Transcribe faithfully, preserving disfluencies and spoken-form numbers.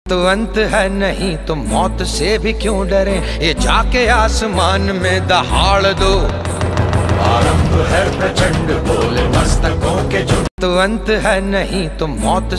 तो अंत है नहीं तो मौत से भी क्यों डरे, ये जाके आसमान में दहाड़ दो। आरंभ है प्रचंड बोले मस्तकों के झुंड। तो अंत है नहीं तो मौत